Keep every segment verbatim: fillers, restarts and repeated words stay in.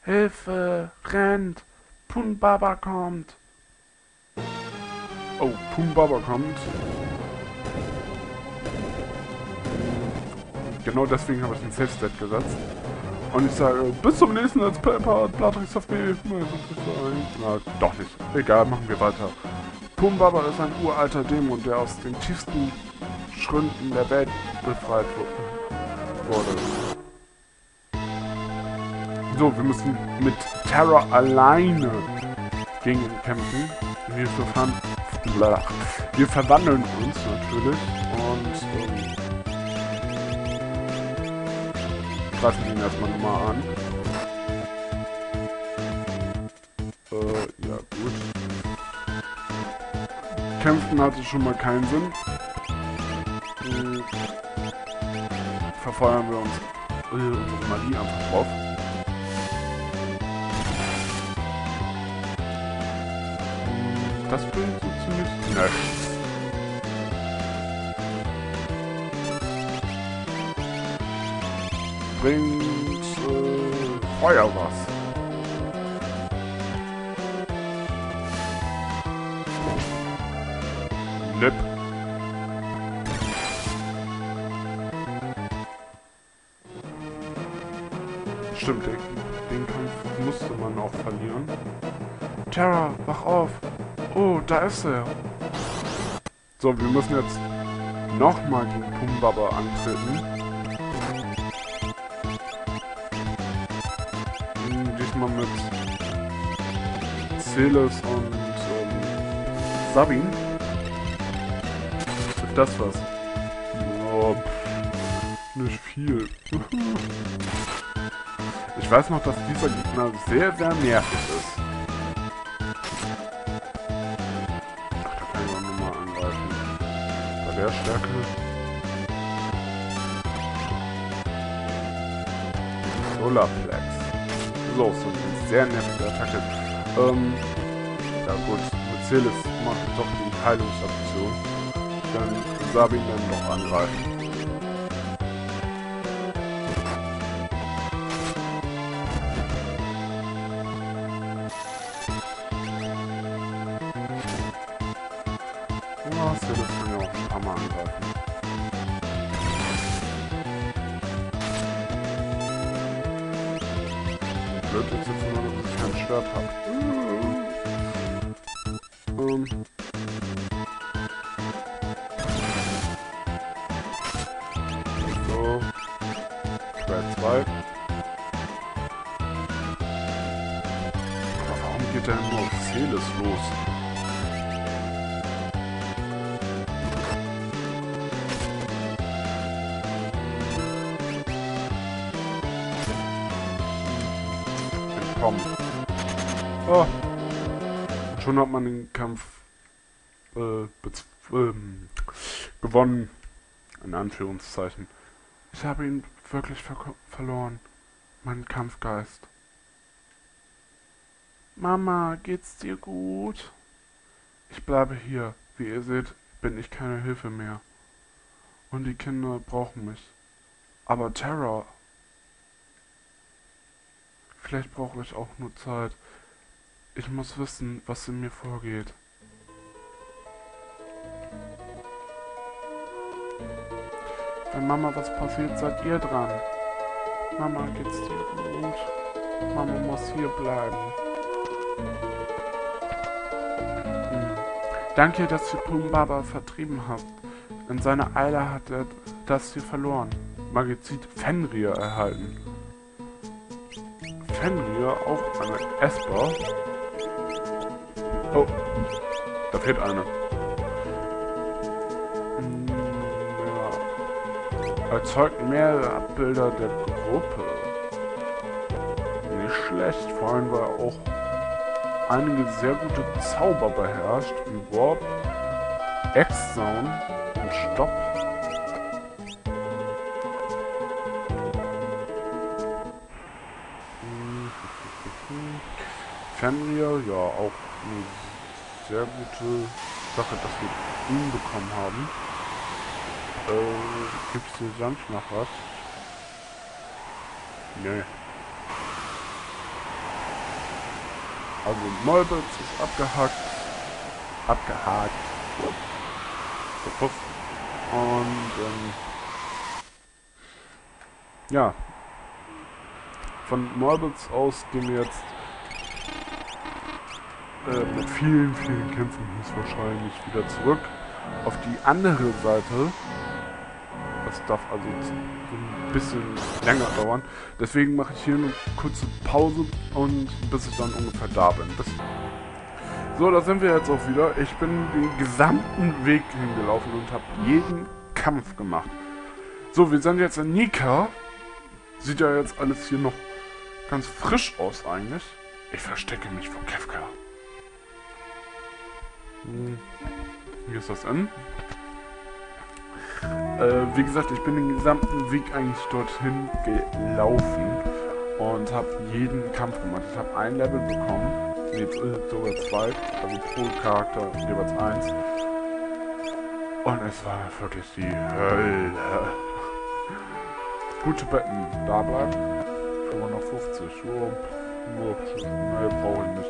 Hilfe! Rennt! Punbaba kommt! Oh, Punbaba kommt. Genau deswegen habe ich den Safe State gesetzt. Und ich sage, bis zum nächsten Let's Play Part, Blatrix F B. Na, doch nicht. Egal, machen wir weiter. Punbaba ist ein uralter Dämon, der aus den tiefsten Schründen der Welt befreit wurde. So, wir müssen mit Terra alleine gegen ihn kämpfen. Wir, verfahren, wir verwandeln uns natürlich und ähm, greifen ihn erstmal nochmal an. Äh, ja gut. Kämpfen hatte schon mal keinen Sinn. Hm. Verfeuern wir uns äh, unsere Magie einfach drauf. Das bringt so ziemlich nichts. Bringt äh, Feuer was. Lip. Stimmt, den, den Kampf musste man auch verlieren. Terra, wach auf! Oh, da ist er! So, wir müssen jetzt nochmal gegen Punbaba antreten. Hm, diesmal mit Celes und ähm, Sabin. Ist das was? Oh, pff, nicht viel. Ich weiß noch, dass dieser Gegner sehr, sehr nervig ist. Ach, da kann ich auch nochmal angreifen. Bei der Stärke. Solarplex. So, so eine sehr nervige Attacke. Ähm, ja gut, mit Celes mache ich doch die Heilungsaktion. Dann Sabin dann doch angreifen. Ja, Celes kann ja auch ein paar Mal angreifen. Blöd ist jetzt nur, dass ich kein Schwert habe. Ähm. So. Schwert zwei. Aber warum geht der nur auf Celes los? Entkommen. Oh. Und schon hat man den Kampf äh, ähm, gewonnen. In Anführungszeichen. Ich habe ihn wirklich ver verloren. Mein Kampfgeist. Mama, geht's dir gut? Ich bleibe hier. Wie ihr seht, bin ich keine Hilfe mehr. Und die Kinder brauchen mich. Aber Terra... Vielleicht brauche ich auch nur Zeit. Ich muss wissen, was in mir vorgeht. Wenn Mama was passiert, seid ihr dran. Mama, geht's dir gut? Mama muss hier bleiben. Hm. Danke, dass ihr Punbaba vertrieben habt. In seiner Eile hat er das hier verloren. Magizid Fenrir erhalten. Fenrir, auch eine Esper. Oh, da fehlt eine. Hm, ja. Erzeugt mehrere Abbilder der Gruppe. Nicht schlecht, vor allem weil er auch einige sehr gute Zauber beherrscht, wie Warp, X-Zone und Stopp. Fenrir, ja, auch eine sehr gute Sache, dass wir ihn bekommen haben. Äh, gibt's hier sonst noch was? Nee. Also Molbitz ist abgehakt. Abgehakt. Gepufft. Und ähm, ja. Von Molbitz aus gehen wir jetzt äh, mit vielen, vielen Kämpfen höchstwahrscheinlich wieder zurück auf die andere Seite. Das darf also ein bisschen länger dauern. Deswegen mache ich hier eine kurze Pause und bis ich dann ungefähr da bin. Bis so, da sind wir jetzt auch wieder. Ich bin den gesamten Weg hingelaufen und habe jeden Kampf gemacht. So, wir sind jetzt in Nika. Sieht ja jetzt alles hier noch ganz frisch aus eigentlich. Ich verstecke mich vor Kefka. Hm. Hier ist das N. Äh, wie gesagt, ich bin den gesamten Weg eigentlich dorthin gelaufen und habe jeden Kampf gemacht. Ich habe ein Level bekommen, jetzt sogar zwei, also pro Charakter jeweils eins. Und es war wirklich die Hölle. Gute Betten, da bleiben. fünfzig. Oh, oh, ne, brauche ich nicht.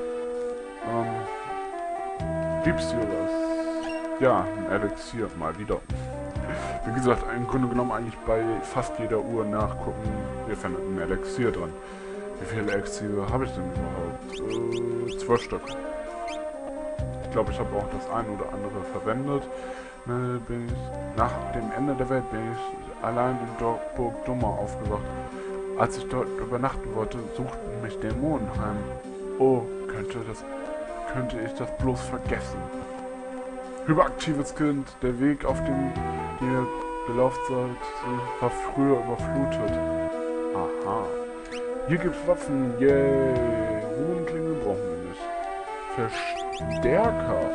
Ähm, gibt's hier was? Ja, ein Elixier, mal wieder. Wie gesagt, im Grunde genommen eigentlich bei fast jeder Uhr nachgucken, wir finden ein Elixier dran. Wie viele Elixiere habe ich denn überhaupt? Äh, zwölf Stück. Ich glaube, ich habe auch das ein oder andere verwendet. Ne, bin ich, nach dem Ende der Welt bin ich allein in Dortburg Dummer aufgewacht. Als ich dort übernachten wollte, suchten mich Dämonen heim. Oh, könnte das, könnte ich das bloß vergessen. Hyperaktives Kind, der Weg, auf dem ihr gelaufen seid, war früher überflutet. Aha. Hier gibt's Waffen, yay. Ruhenklingel brauchen wir nicht. Verstärker.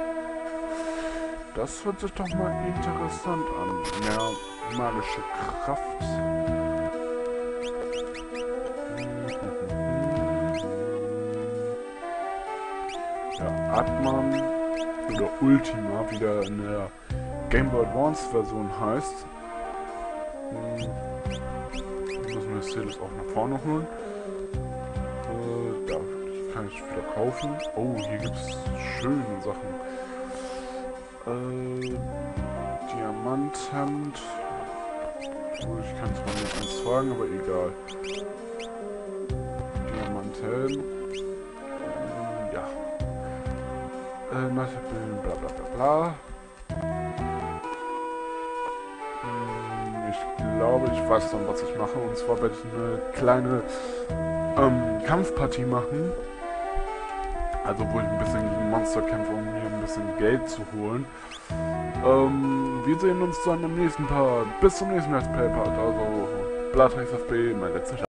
Das hört sich doch mal interessant an. Mehr magische Kraft. Ja, Atman oder Ultima, wie der in der Game Boy Advance Version heißt. Hm. Müssen wir das Ziel auch nach vorne holen. Äh, ja, die kann ich wieder kaufen. Oh, hier gibt es schöne Sachen. Äh, Diamanthemd. Oh, ich kann es mal nicht eins fragen, aber egal. Diamanthelm. Ja. Äh, Nachhinein, bla bla bla bla. Ich glaube, ich weiß dann, was ich mache. Und zwar werde ich eine kleine ähm, Kampfpartie machen. Also wo ich ein bisschen gegen Monster kämpfe, um mir ein bisschen Geld zu holen. Ähm, wir sehen uns dann im nächsten Part. Bis zum nächsten Let's Play Part. Also Blattrex F B, mein letzter